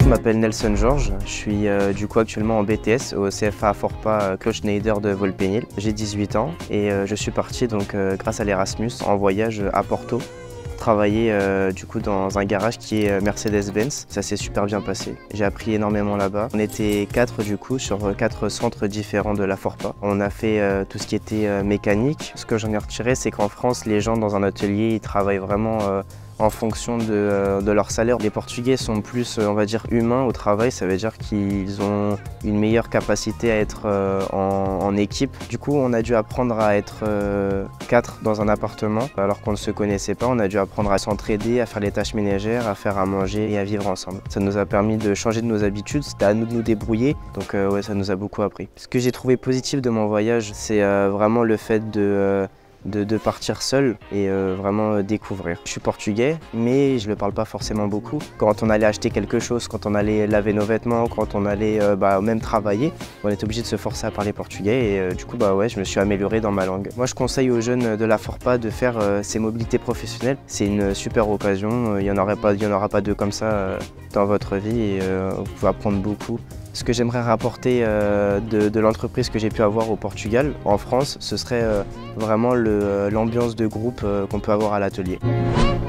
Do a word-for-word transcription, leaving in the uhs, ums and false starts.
Je m'appelle Nelson Georges, je suis euh, du coup actuellement en B T S au C F A Forpa euh, Claude Schneider de Volpénil. J'ai dix-huit ans et euh, je suis parti donc euh, grâce à l'Erasmus en voyage à Porto. Travailler euh, du coup dans un garage qui est Mercedes-Benz. Ça s'est super bien passé. J'ai appris énormément là-bas. On était quatre du coup sur quatre centres différents de la Forpa. On a fait euh, tout ce qui était euh, mécanique. Ce que j'en ai retiré, c'est qu'en France, les gens dans un atelier, ils travaillent vraiment euh, en fonction de, euh, de leur salaire. Les Portugais sont plus, on va dire, humains au travail. Ça veut dire qu'ils ont une meilleure capacité à être euh, en, en équipe. Du coup, on a dû apprendre à être euh, quatre dans un appartement alors qu'on ne se connaissait pas. On a dû apprendre à s'entraider, à faire les tâches ménagères, à faire à manger et à vivre ensemble. Ça nous a permis de changer de nos habitudes. C'était à nous de nous débrouiller. Donc euh, ouais, ça nous a beaucoup appris. Ce que j'ai trouvé positif de mon voyage, c'est euh, vraiment le fait de euh, De, de partir seul et euh, vraiment découvrir. Je suis portugais, mais je ne le parle pas forcément beaucoup. Quand on allait acheter quelque chose, quand on allait laver nos vêtements, quand on allait euh, bah, même travailler, on était obligé de se forcer à parler portugais et euh, du coup bah, ouais, je me suis amélioré dans ma langue. Moi je conseille aux jeunes de la Forpa de faire euh, ces mobilités professionnelles. C'est une super occasion, il n'y en aura pas, il y en aura pas deux comme ça euh, dans votre vie et euh, vous pouvez apprendre beaucoup. Ce que j'aimerais rapporter euh, de, de l'entreprise que j'ai pu avoir au Portugal, en France, ce serait euh, vraiment l'ambiance de groupe euh, qu'on peut avoir à l'atelier.